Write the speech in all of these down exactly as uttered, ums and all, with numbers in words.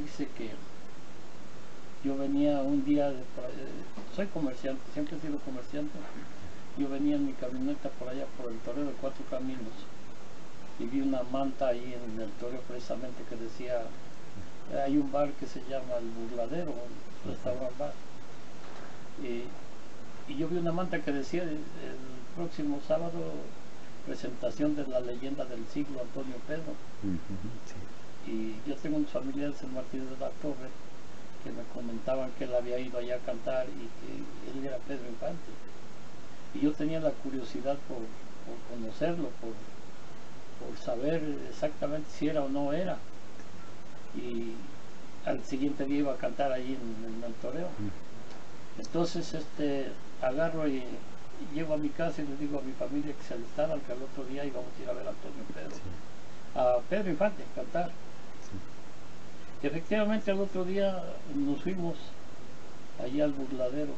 Dice que yo venía un día, de, soy comerciante, siempre he sido comerciante. Yo venía en mi camioneta por allá por el Toreo de Cuatro Caminos y vi una manta ahí en el Toreo precisamente que decía, hay un bar que se llama El Burladero, un restaurante bar. Y, y yo vi una manta que decía el, el próximo sábado presentación de la leyenda del siglo, Antonio Pedro. Uh-huh, sí. Y yo tengo unos familiares en Martínez de la Torre que me comentaban que él había ido allá a cantar y que él era Pedro Infante. Y yo tenía la curiosidad por, por conocerlo, por, por saber exactamente si era o no era. Y al siguiente día iba a cantar ahí en, en el toreo. Entonces este, agarro y, y llego a mi casa y le digo a mi familia que se alistaran, que al otro día íbamos a ir a ver a Antonio Pedro, sí. A Pedro Infante cantar. Sí. Y efectivamente al otro día nos fuimos allí al Burladero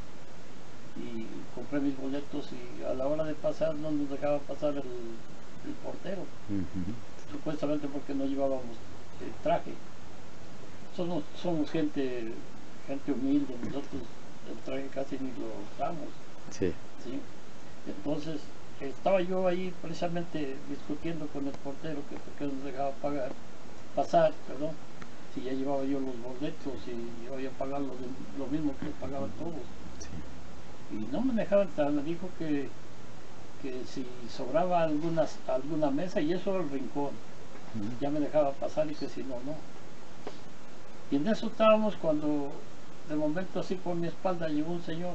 y compré mis boletos y a la hora de pasar no nos dejaba pasar el, el portero, uh-huh. Supuestamente porque no llevábamos el traje. Somos, somos gente, gente humilde, nosotros el traje casi ni lo usamos. Sí. ¿Sí? Entonces estaba yo ahí precisamente discutiendo con el portero que por qué nos dejaba pagar, pasar, perdón, si ya llevaba yo los boletos y yo había pagado lo, de, lo mismo que pagaban todos. Sí. Y no me dejaba entrar, me dijo que, que si sobraba algunas, alguna mesa, y eso era el rincón, uh-huh. Ya me dejaba pasar y que si no, no. Y en eso estábamos cuando de momento así por mi espalda llegó un señor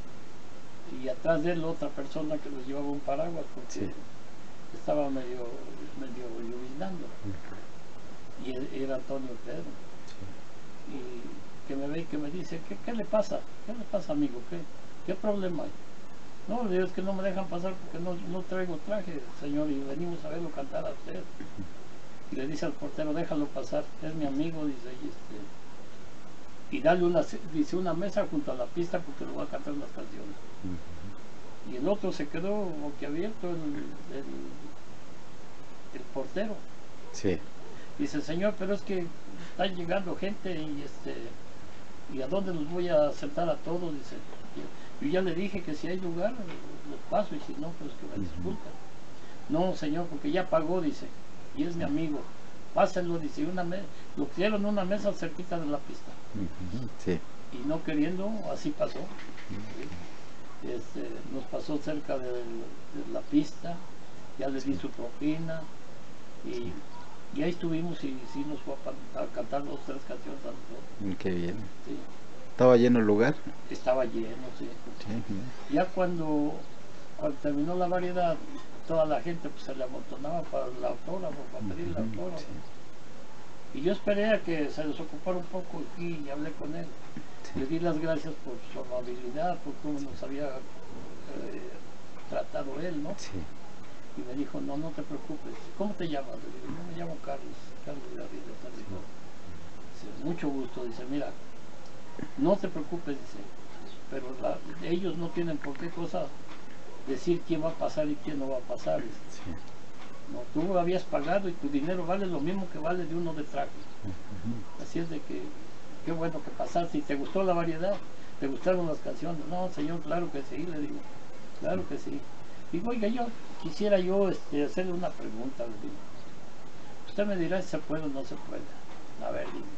y atrás de él otra persona que nos llevaba un paraguas porque sí. Estaba medio, medio lloviznando, uh-huh. Y él, era Antonio Pedro, sí. Y que me ve y que me dice, ¿qué, qué le pasa? ¿Qué le pasa, amigo? ¿Qué, qué problema hay? No, le digo, es que no me dejan pasar porque no, no traigo traje, señor, y venimos a verlo cantar a usted. Y le dice al portero, déjalo pasar, es mi amigo, dice, y, este, y dale una, dice, una mesa junto a la pista porque le voy a cantar unas canciones. Uh-huh. Y el otro se quedó boquiabierto, el, el, el portero. Sí. Dice, señor, pero es que están llegando gente y este, ¿y a dónde los voy a sentar a todos? Dice, yo ya le dije que si hay lugar, los paso, y si no, pues que me disculpen. Uh-huh. No, señor, porque ya pagó, dice, y es mi amigo. Pásenlo, dice, una me lo pusieron en una mesa cerquita de la pista. Uh-huh. Sí. Y no queriendo, así pasó. Uh-huh. Este, nos pasó cerca de, de la pista, ya le di su propina, y, sí. Y ahí estuvimos y sí nos fue a, a cantar dos tres canciones a nosotros. Qué bien. Sí. ¿Estaba lleno el lugar? Estaba lleno, sí. Sí. Ya cuando, cuando terminó la variedad, toda la gente pues, se le amontonaba para el autógrafo, para pedir el autógrafo. Sí. Y yo esperé a que se desocupara un poco y hablé con él. Sí. Le di las gracias por su amabilidad, por cómo nos había eh, tratado él, ¿no? Sí. Y me dijo, no, no te preocupes. ¿Cómo te llamas? Le digo, yo me llamo Carlos, Carlos Garrido. Dice, mucho gusto. Dice, mira, no te preocupes, dice, pero la, ellos no tienen por qué cosa decir quién va a pasar y quién no va a pasar. Sí. No, tú habías pagado y tu dinero vale lo mismo que vale de uno de traje. Uh-huh. Así es de que, qué bueno que pasaste. ¿Y te gustó la variedad? ¿Te gustaron las canciones? No, señor, claro que sí, le digo, claro que sí. Digo, oiga, yo quisiera yo este, hacerle una pregunta, le digo. Usted me dirá si se puede o no se puede. A ver, digo.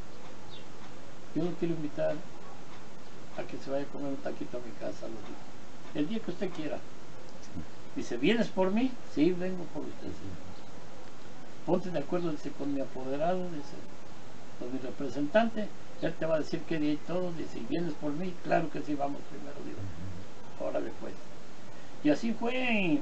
Yo lo quiero invitar a que se vaya a comer un taquito a mi casa, lo digo. El día que usted quiera. Dice, ¿vienes por mí? Sí, vengo por usted. Sí. Ponte de acuerdo, dice, con mi apoderado, dice, con mi representante, él te va a decir qué día y todo. Dice, ¿vienes por mí? Claro que sí, vamos primero, digo. Órale, pues. Y así fue,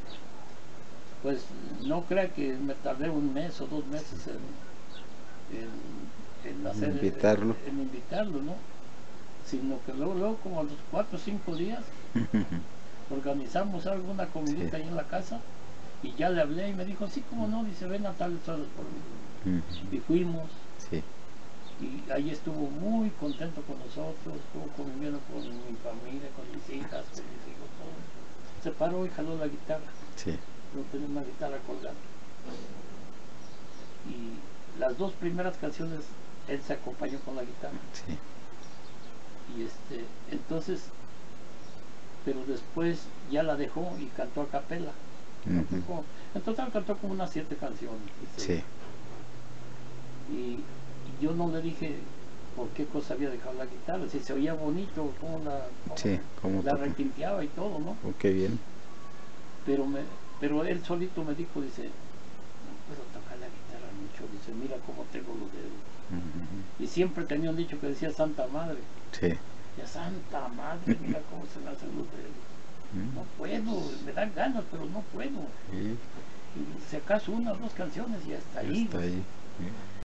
pues no crea que me tardé un mes o dos meses en, en, en hacer, invitarlo. En, en invitarlo, ¿no? Sino que luego, luego como a los cuatro o cinco días, organizamos alguna comidita sí. Ahí en la casa, y ya le hablé y me dijo, sí, como no, dice, ven a tales horas por mí. Uh-huh. Y fuimos, sí. Y ahí estuvo muy contento con nosotros, estuvo conviviendo con mi familia, con mis hijas, con mis hijos, todo. Se paró y jaló la guitarra. Sí. No tenía una guitarra colgada. Y las dos primeras canciones él se acompañó con la guitarra. Sí. Y este, entonces, pero después ya la dejó y cantó a capela. Uh-huh. En total cantó como unas siete canciones. Sí. Y, y yo no le dije por qué cosa había dejado la guitarra, si se oía bonito, cómo la, cómo Sí, cómo la toca. requinteaba y todo, ¿no? Oh, qué bien. Pero, me, pero él solito me dijo, dice, no puedo tocar la guitarra mucho, dice, mira cómo tengo los dedos. Uh-huh. Y siempre tenía un dicho que decía Santa Madre. Sí. Ya Santa Madre, mira cómo se me hacen los dedos. No puedo, me dan ganas, pero no puedo. Sí. Y si acaso una o dos canciones y hasta ahí. Está ahí. Sí.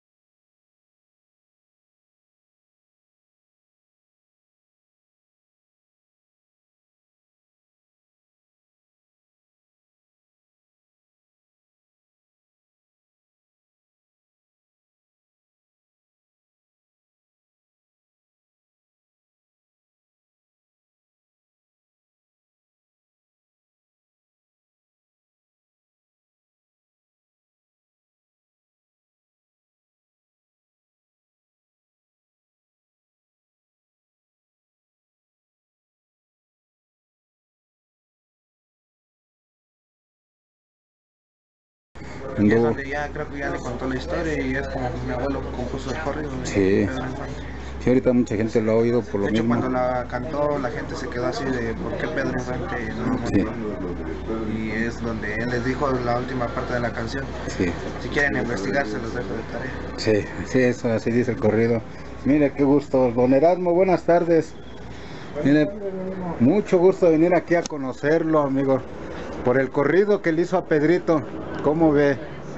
Y es donde ya creo que ya le contó la historia y es como mi abuelo compuso el corrido. Sí. Sí, ahorita mucha gente lo ha oído por lo De hecho, mismo. cuando la cantó, la gente se quedó así de ¿por qué Pedro Infante no murió? Sí. Y es donde él les dijo la última parte de la canción. Sí. Si quieren investigar, se los dejo de tarea. Sí, sí, eso así dice el corrido. Mire, qué gusto. Don Erasmo, buenas tardes. Mire, mucho gusto de venir aquí a conocerlo, amigo. Por el corrido que le hizo a Pedrito. ¿Cómo ve?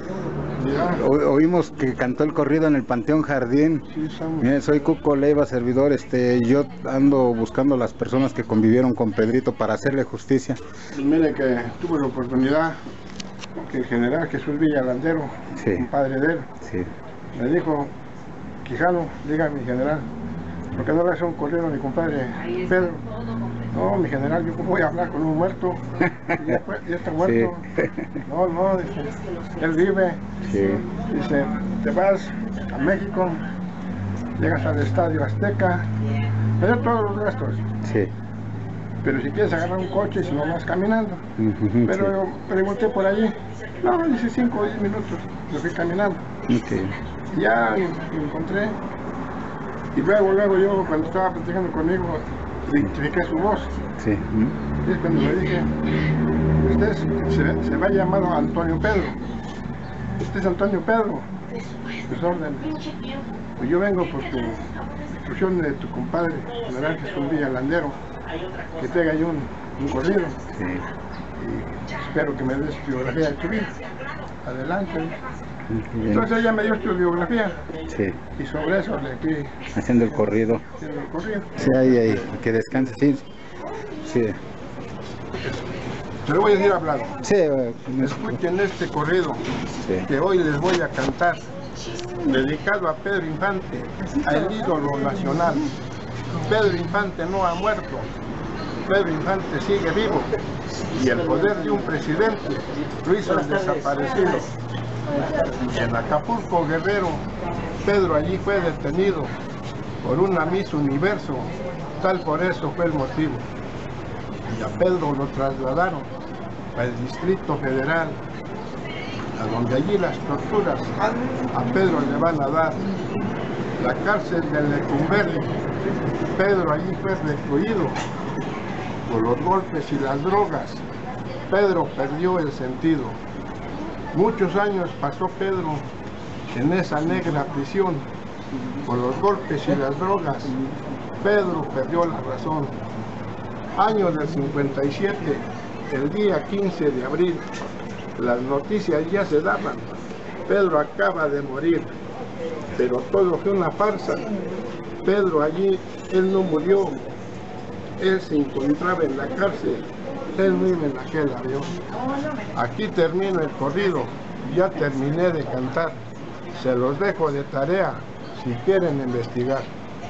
O, oímos que cantó el corrido en el Panteón Jardín. Mire, soy Cuco Leiva, servidor. Este, yo ando buscando las personas que convivieron con Pedrito para hacerle justicia. Pues mire que tuve la oportunidad que el general Jesús Villalandero, Sí. un padre de él, Sí. me dijo, Quijano, diga a mi general, ¿por qué no le hace un corrido a mi compadre Pedro? No, mi general, yo voy a hablar con un muerto, ya, fue, ya está muerto. Sí. No, no, dice, él vive. Sí. Dice, te vas a México, llegas al Estadio Azteca, me dio todos los gastos. Sí. Pero si quieres agarrar un coche, si no vas caminando. Uh-huh, Pero sí. yo pregunté por allí, no, dice cinco o diez minutos, yo fui caminando. Okay. Ya lo encontré, y luego, luego yo cuando estaba platicando conmigo, identifiqué su voz. Sí. Y es cuando le dije, usted se, se va llamado Antonio Pedro. Usted es Antonio Pedro, sus órdenes. Pues yo vengo por tu instrucción de tu compadre, general Jesús Villalandero, que te haga yo un, un corrido. Sí. Y espero que me des biografía de tu vida. Adelante. Bien. Entonces ella me dio tu biografía Sí. y sobre eso le fui Haciendo el corrido. haciendo el corrido. Sí, ahí, ahí. Que descanse, sí. Sí. Se lo voy a decir hablando. Sí. eh, Escuchen este corrido Sí. que hoy les voy a cantar, dedicado a Pedro Infante, al ídolo nacional. Pedro Infante no ha muerto, Pedro Infante sigue vivo y el poder de un presidente lo hizo el desaparecido. En Acapulco, Guerrero, Pedro allí fue detenido por una Miss Universo, tal por eso fue el motivo. Y a Pedro lo trasladaron al Distrito Federal, a donde allí las torturas a Pedro le van a dar. La cárcel de Lecumberri, Pedro allí fue recluido por los golpes y las drogas. Pedro perdió el sentido. Muchos años pasó Pedro en esa negra prisión por los golpes y las drogas. Pedro perdió la razón. Año del cincuenta y siete, el día quince de abril, las noticias ya se daban. Pedro acaba de morir, pero todo fue una farsa. Pedro allí, él no murió, él se encontraba en la cárcel, él no iba en aquel avión. Aquí termino el corrido, ya terminé de cantar, se los dejo de tarea si quieren investigar.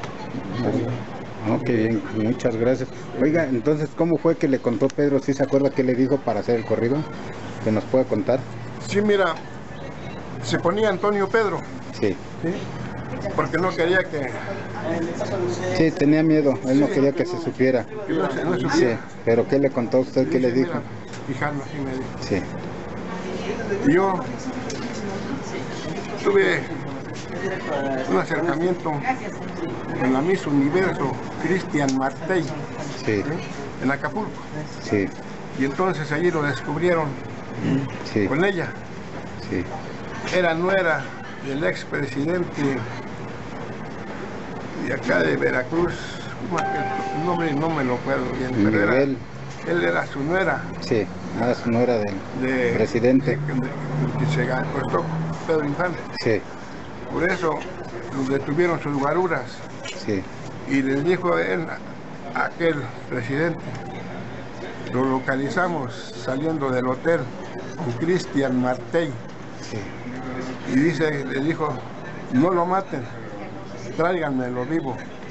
Oh, qué bien, muchas gracias. Oiga, entonces, ¿cómo fue que le contó Pedro? ¿Sí se acuerda qué le dijo para hacer el corrido? ¿Que nos puede contar? Sí, mira, se ponía Antonio Pedro, Sí. ¿sí? porque no quería que, Sí, tenía miedo, él no quería que se supiera. que no se no Sí, supiera. pero ¿qué le contó a usted? ¿Qué le Dice, dijo? "Mira, hijano", así me dijo. Sí, Y yo tuve un acercamiento con la Miss Universo Cristian Martell, sí, ¿eh? en Acapulco. sí, Y entonces allí lo descubrieron sí, con ella. sí, Era nuera del expresidente de acá de Veracruz, ¿cómo es que el nombre no me lo acuerdo bien, pero era, Miguel, él era su nuera sí, ah, su nuera del de presidente. de- de- que se acostó Pedro Infante. Sí, Por eso los detuvieron sus guaruras sí, y les dijo a él, a aquel presidente, lo localizamos saliendo del hotel con Cristian Martell. sí, Y dice, le dijo, no lo maten, tráiganmelo vivo.